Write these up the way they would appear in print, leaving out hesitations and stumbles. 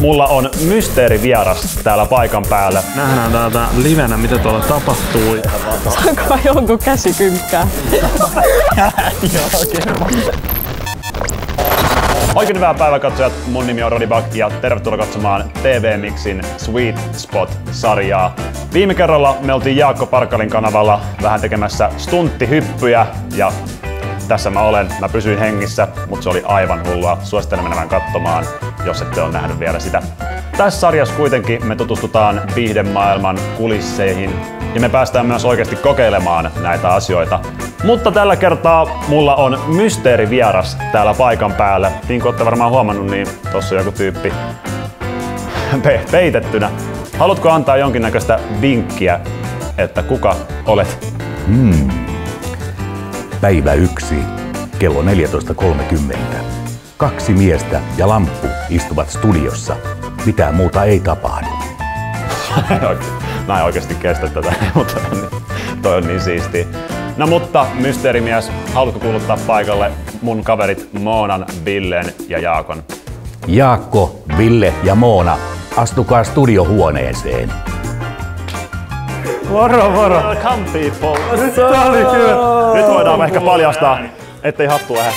mulla on mysteerivieras täällä paikan päällä. Nähdään täältä livenä, mitä tuolla tapahtuu. Saanko jonkun käsikynkkää? Oikein hyvää päivää katsojat, mun nimi on Rodi Bak ja tervetuloa katsomaan TV Mixin Sweet Spot-sarjaa. Viime kerralla me oltiin Jaakko Parkalin kanavalla vähän tekemässä stunttihyppyjä ja tässä mä olen. Mä pysyin hengissä, mutta se oli aivan hullua. Suosittelen menemään katsomaan, jos ette ole nähnyt vielä sitä. Tässä sarjassa kuitenkin me tutustutaan viihdemaailman kulisseihin ja me päästään myös oikeasti kokeilemaan näitä asioita. Mutta tällä kertaa mulla on mysteerivieras täällä paikan päällä. Niin kuin olette varmaan huomannut, niin tossa on joku tyyppi peitettynä. Haluatko antaa jonkinnäköistä vinkkiä, että kuka olet? Päivä 1, kello 14.30. 2 miestä ja lamppu istuvat studiossa. Mitään muuta ei tapahdu. Mä en oikeasti kestä tätä, mutta toi on niin siistiä. No mutta mysteerimies, haluatko kuuluttaa paikalle mun kaverit Moonan, Villen ja Jaakon? Jaakko, Ville ja Moona, astukaa studiohuoneeseen. Moro! Welcome people! Nyt voidaan ehkä paljastaa, ettei hattu lähde.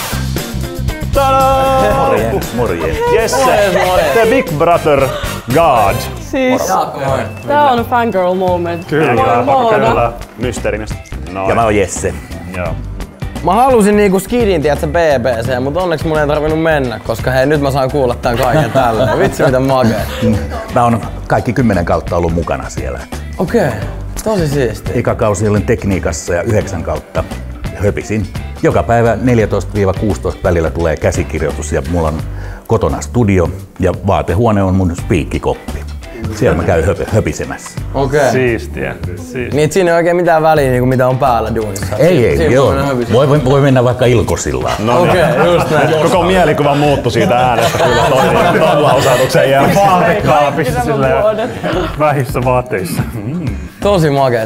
Morjens. Jesse, the Big Brother God. Siis, tää on fangirl moment. Kyllä. Mysteerimies. No, Ja mä oon Jesse. Joo. Mä halusin niinku skidin, tiiätsä, BBC, mutta onneksi mun ei tarvinnut mennä, koska hei, nyt mä saan kuulla tän kaiken tällä. Vitsi mitä makea. Mä oon kaikki 10 kautta ollut mukana siellä. Okei, tosi siistiä. Eka kausi olin tekniikassa ja 9 kautta höpisin. Joka päivä 14-16 välillä tulee käsikirjoitus ja mulla on kotona studio ja vaatehuone on mun spiikkikoppi. Siellä mä käyn höpisemässä. Okei. Siistiä. Niin siinä ei oikein mitään väliä niinku mitä on päällä duunissa. Ei, joo. Voi mennä vaikka ilkosillaan. No Okei, just näin. Koko mielikuva muuttui siitä äänestä kyllä ton lausatuksen jälkeen. Vaatekaapissa silleen vähissä vaatteissa. Tosi makea.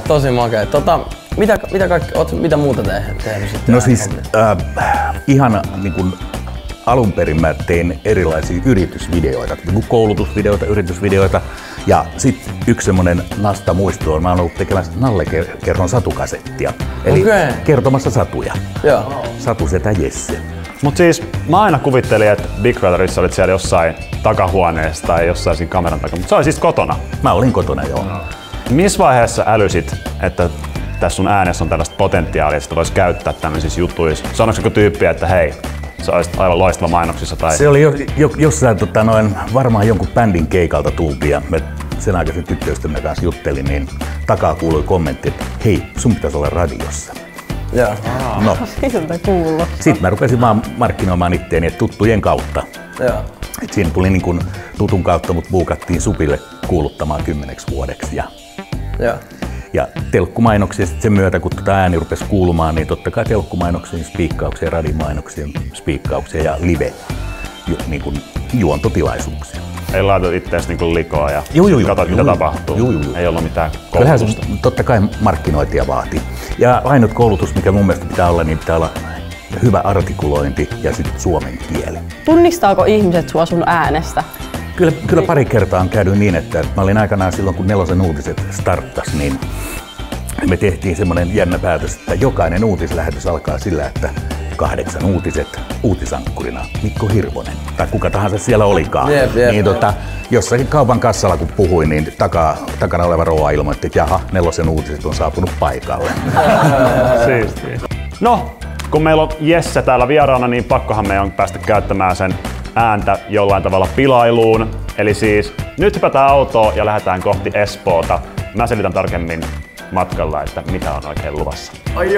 Mitä muuta tehnyt sitten? No siis ihan niin kuin alun perin mä tein erilaisia yritysvideoita, niin kuin koulutusvideoita, yritysvideoita ja sitten yksi semmonen nasta muisto on, mä oon ollut tekemässä Nalle kerron satukasettia, eli kertomassa satuja. Joo. Satusetä Jesse. Mut siis mä aina kuvittelin, että Big Brotherissa olit siellä jossain takahuoneessa tai jossain siinä kameran takana, mutta se oli siis kotona. Mä olin kotona, joo. Missä vaiheessa älysit, että tässä sun äänessä on tällaista potentiaalia, että sitä voisi käyttää tämmöisissä jutuissa? Sanoiko joku tyyppi, että hei, se olisi aivan loistava mainoksissa? Tai... Se oli jossain varmaan jonkun bändin keikalta tultiin ja me sen aikaisen tyttöystävämme kanssa juttelin, niin takaa kuului kommentti, että hei, sun pitäisi olla radiossa. Joo. No. Siltä kuulostaa. Sitten mä rupesin vaan markkinoimaan itteeni tuttujen kautta. Joo. Et siinä tuli niin kuin tutun kautta, mut buukattiin Supille kuuluttamaan 10 vuodeksi. Ja telkkumainoksia sen myötä, kun ääni rupesi kuulumaan, niin totta kai telkkumainoksien spiikkauksia, radiomainoksien spiikkauksia ja live niin kuin juontotilaisuuksia. Ei laita itseäsi niin likoa ja katsot mitä tapahtuu. Ei ollut mitään koulutusta. Kyllähän totta kai markkinointia vaatii. Ja ainut koulutus, mikä mun mielestä pitää olla, niin pitää olla hyvä artikulointi ja sitten suomen kieli. Tunnistaako ihmiset sua sun äänestä? Kyllä pari kertaa on käynyt niin, että mä olin aikanaan silloin, kun Nelosen uutiset starttas, niin me tehtiin semmoinen jännä päätös, että jokainen uutislähetys alkaa sillä, että 8 uutiset uutisankkurina Mikko Hirvonen tai kuka tahansa siellä olikaan. Jep. Niin jossakin kaupan kassalla kun puhuin, niin takana oleva rouva ilmoitti, että jaha, Nelosen uutiset on saapunut paikalle. Siistiä. No, kun meillä on Jesse täällä vieraana, niin pakkohan meidän on päästä käyttämään sen ääntä jollain tavalla pilailuun. Eli siis nyt hypätään autoon ja lähdetään kohti Espoota. Mä selitän tarkemmin matkalla, että mitä on oikein luvassa. Ai.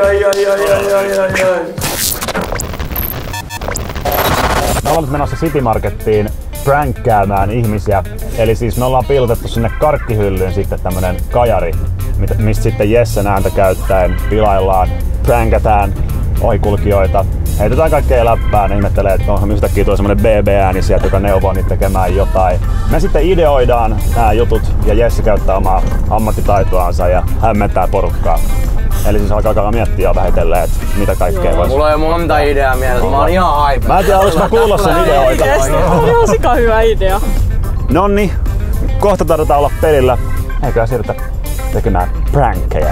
Me ollaan nyt menossa City Markettiin prankkäämään ihmisiä. Eli siis me ollaan piilotettu sinne karkkihyllyyn sitten tämmönen kajari, mistä sitten Jessen ääntä käyttäen pilaillaan, pränkätään ohikulkijoita. Heitetään kaikkea läppää, ne ihmettelee, että onhan yhtäkkiä tuo semmonen BB-ääni sieltä, joka neuvoo niitä tekemään jotain. Me sitten ideoidaan nämä jutut ja Jesse käyttää omaa ammattitaitoansa ja hämmentää porukkaa. Eli siis alkaa miettiä vähitellen, että mitä kaikkea voisi. Mulla ei ole monta ideaa mielessä, mä oon ihan hype. Mä en tiedä, olis mä kuulla sen ideoita. Oikeesti, on ihan sika hyvä idea. Nonni, kohta taidetaan olla pelillä. Eiköhän siirrytä tekemään prankkejä.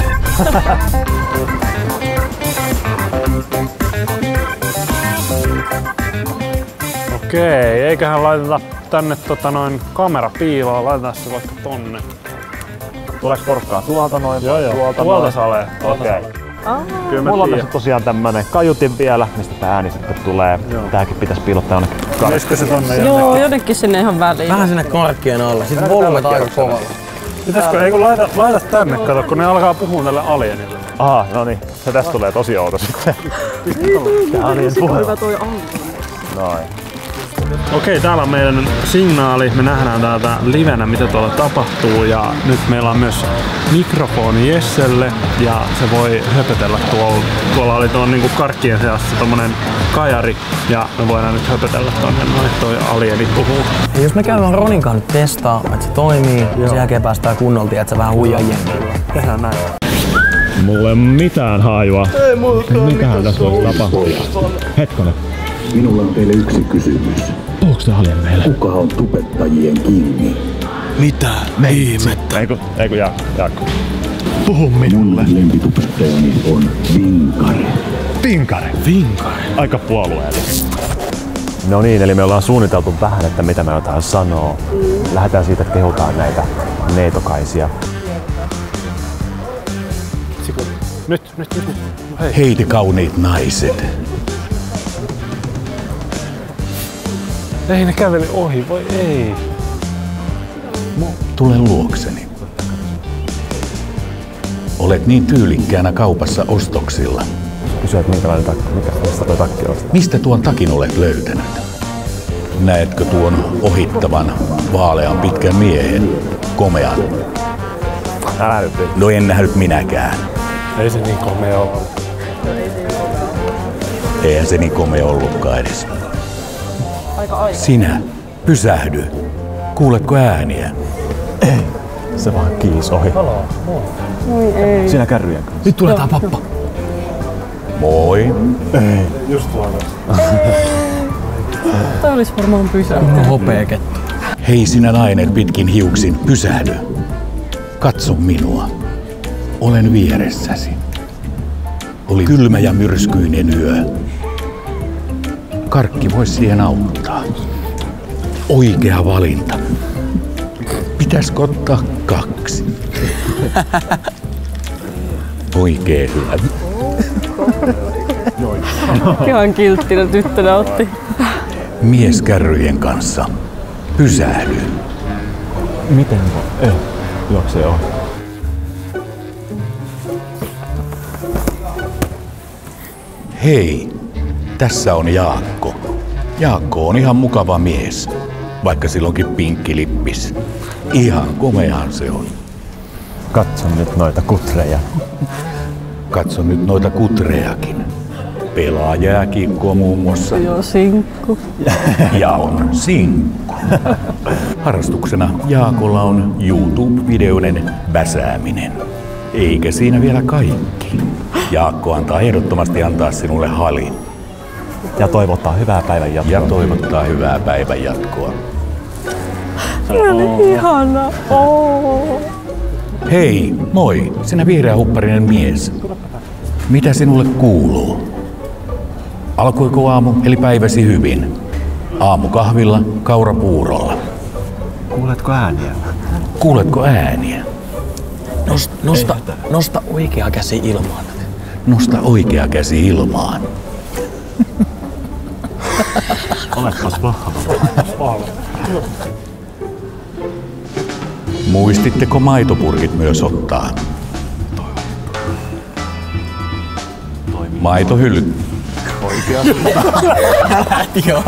Okei, eiköhän laiteta tänne kamera piiloon, laitetaan se vaikka tonne. Tuleeko porkkaa tuolta noin? Joo, tuolta salee. Okei. Mulla on tässä tosiaan tämmönen kaiutin vielä, mistä tää ääni sitten tulee. Joo. Tääkin pitäisi piilottaa jonnekin. Meisikö se tonne? Joo, jotenkin sinne ihan väliin. Vähän sinne karkkien alle. Sitten volyymet aika kovalla. Pitäisikö, ei kun laita tänne, kato, kun ne alkaa puhua näille alienille. Aha, no niin. Se tästä tulee tosi outo sitten. Tää alien puhella. Noin. Okei, täällä on meidän signaali. Me nähdään täältä livenä, mitä tuolla tapahtuu. Ja nyt meillä on myös mikrofoni Jesselle ja se voi höpötellä tuolla. Tuolla oli tuon niinku karkkien seassa tommonen kajari ja me voidaan nyt höpötellä tonne noin. Toi alieni puhuu. Ja jos me käydään Ronin kanssa nyt testaa, että se toimii, ja sen jälkeen päästään kunnolta, että se vähän huijaa jengillä. Tehdään näin. Mulla ei mitään hajua. Mitähän tässä voi tapahtua? Hetkonen. Minulla on teille yksi kysymys. Onko se alien meillä? Kuka on tubettajien kingi? Mitä? Ihmettä. Eiku Jaakko. Puhu minulle. Mun lempitubettajani on Vinkare. Vinkare. Aika puolueellinen. No niin, eli me ollaan suunniteltu vähän, että mitä me jotain sanoo. Lähdetään siitä, että kehutaan näitä neitokaisia. Nyt. Hei. Hei te kauniit naiset. Ei ne käveli ohi, voi ei. Tule luokseni. Olet niin tyylikkäänä kaupassa ostoksilla. Kysyä, että mistä toi takki on. Mistä tuon takin olet löytänyt? Näetkö tuon ohittavan, vaalean pitkän miehen, komean? Älä nyt. No en nähnyt minäkään. Ei se niin komea ole. Eihän se niin komea ollutkaan edes. Sinä, pysähdy. Kuuletko ääniä? Ei. Se vaan kiisi ohi. Oi ei. Siinä kärryjen kanssa. Nyt tulee tää pappa. Moi. Ei. Just tuolla. Tää olis varmaan pysäyttänyt. Hopeakettu. Hei sinä nainen pitkin hiuksin, pysähdy. Katso minua. Olen vieressäsi. Oli kylmä ja myrskyinen yö. Karkki voisi siihen auttaa. Oikea valinta. Pitäisikö ottaa 2? Oikein hyvä. Ihan kilttinä tyttönä otti. Mies kärryjen kanssa. Pysähdy. Miten voi? Ei. Juoksee ohi. Hei, tässä on Jaakko. Jaakko on ihan mukava mies, vaikka silloinkin pinkki lippis. Ihan komeahan se on. Katso nyt noita kutreja. Katso nyt noita kutrejakin. Pelaa jääkiekkoa muun muassa. Joo, sinkku. Ja on sinkku. Harrastuksena Jaakolla on YouTube-videoiden väsääminen. Eikä siinä vielä kaikki. Jaakko antaa ehdottomasti antaa sinulle halin. Ja toivottaa hyvää päivän jatkoa. Ja toivottaa hyvää päivän jatkoa. Se oli ihana. Oh. Hei, moi, sinä vihreähupparinen mies. Mitä sinulle kuuluu? Alkoiko aamu eli päiväsi hyvin? Aamukahvilla, kaurapuurolla. Kuuletko ääniä? Kuuletko ääniä? Nosta oikea käsi ilmaan. Nosta oikea käsi ilmaan. Oletpas vahva. Muistitteko maitopurkit myös ottaa? Maitohyllyt. Joo,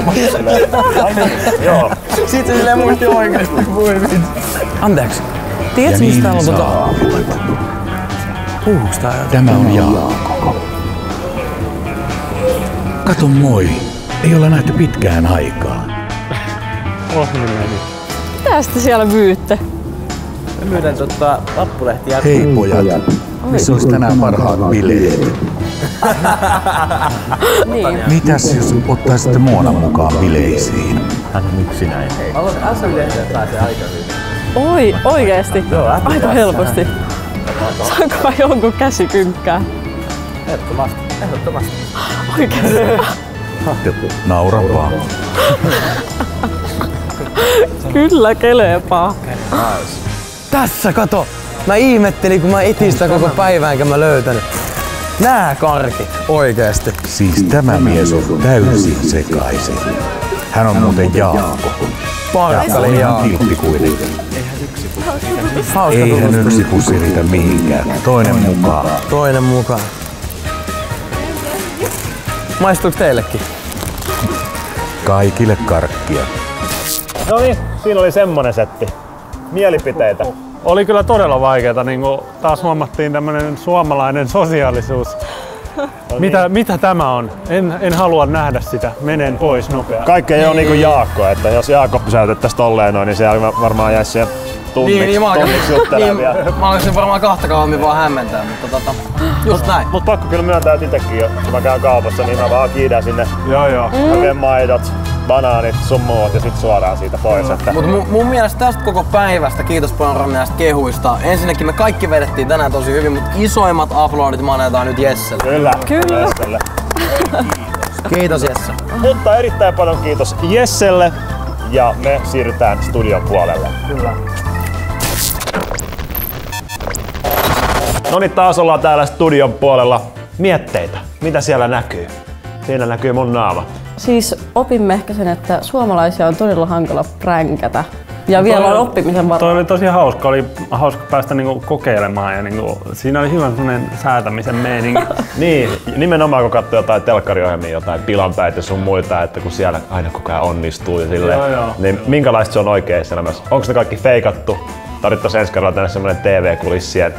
Joo. Sit se silleen muisti oikeesti. Anteeksi. Tiedätkö Ja mistä niin täällä on Puhuuks tää jotain? Tämä on Jaakko. Kato moi, ei olla nähty pitkään aikaa. Ohi meni. Mitä te siellä myytte? Me myydään lappulehtiä. Hei pojat, missä olisi tänään parhaat bileet? Niin. Mitäs jos ottaisitte Moonan mukaan bileisiin? Hän on yksinäinen. Oi, oikeesti? Aika helposti. Saanko mä jonkun käsikynkkää? Ehdottomasti. Oikeesti? Naura vaan. Kyllä kelepaa. Tässä kato! Mä ihmettelin, kun mä etin sitä koko päivän enkä mä löytänyt. Nää karkit, oikeesti. Siis tämä mies on täysin sekaisin. Hän on muuten Jaakko. Parkkalin Jaakko. Kilttikuinen. Eihän yksi pussi riitä mihinkään. Toinen mukaan. Toinen mukaan. Maistuuko teillekin? Kaikille karkkia. No niin, siinä oli semmonen setti. Mielipiteitä. Oli kyllä todella vaikeeta, niin kuin taas huomattiin tämmönen suomalainen sosiaalisuus. Mitä tämä on? En halua nähdä sitä. Menen pois nopeasti. Kaikki ei ole niinku Jaakko, että jos Jaakko pysäytettäisiin tolleen noin, niin se varmaan jäisi siihen tunniksi juttelemaan vielä. Mä olisin varmaan kahta kauemmin vaan hämmentää, mutta just näin. Mut pakko kyllä myöntää, että itekin kun mä käyn kaupassa, niin mä vaan kiidän sinne. Joo. Mä vien maidot, banaanit, sun muut ja sit suoraan siitä pois. Että... Mut mun mielestä tästä koko päivästä, kiitos paljon Rami näistä kehuista. Ensinnäkin me kaikki vedettiin tänään tosi hyvin, mutta isoimmat uploadit me annetaan nyt Jesselle. Kyllä. Jesselle. Kiitos Jesse. Mutta erittäin paljon kiitos Jesselle ja me siirrytään studion puolelle. Kyllä. No niin, taas ollaan täällä studion puolella. Mietteitä. Mitä siellä näkyy? Siinä näkyy mun naama. Siis opimme ehkä sen, että suomalaisia on todella hankala pränkätä. Ja vielä on oppimisen varaa. Toi oli tosi hauska. Oli hauska päästä niinku kokeilemaan ja niinku, siinä oli hyvä sellainen säätämisen meininki. Niin, nimenomaan kun katsoo jotain telkkariohjelmia, jotain pilanpäitä sun muita, että kun siellä aina koko ajan onnistuu ja silleen, niin minkälaista se on oikeassa elämässä? Onko ne kaikki feikattu? Tarvittaisiin ensi kerralla tänne semmonen TV-kulissien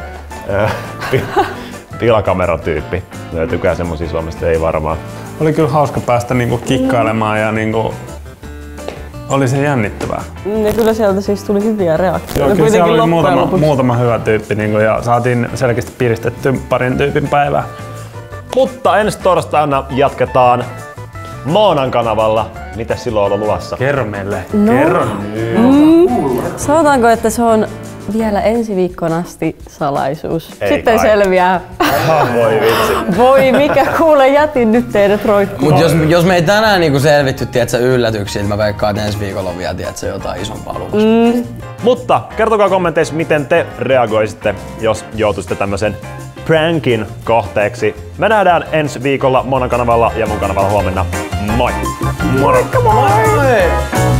pilakameratyyppi. Löytyykään semmosia Suomesta? Ei varmaan. Oli kyllä hauska päästä niinku kikkailemaan ja niinku oli se jännittävää. Ja kyllä sieltä siis tuli hyviä reaktioita. Joo, kyllä siellä oli muutama hyvä tyyppi niinku, ja saatiin selkeästi piristetty parin tyypin päivää. Mutta ensi torstaina jatketaan Moonan kanavalla. Mitä silloin on luvassa? Kerro meille. No. Kerro. Sanotaanko, että se on vielä ensi viikkoon asti salaisuus. Ei Sitten kai. selviää. Voi vitsi. Voi mikä, kuule, jätin nyt teidät roikkumaan. Mut jos me ei tänään niinku selvitty, tiedätkö, yllätyksiä, niin mä veikkaan, että ensi viikolla on vielä, tiedätkö, jotain isompaa luvassa. Mutta kertokaa kommenteissa, miten te reagoisitte, jos joutuisitte tämmöisen prankin kohteeksi. Me nähdään ensi viikolla Moonan kanavalla ja mun kanavalla huomenna. Moi! Moikka moi!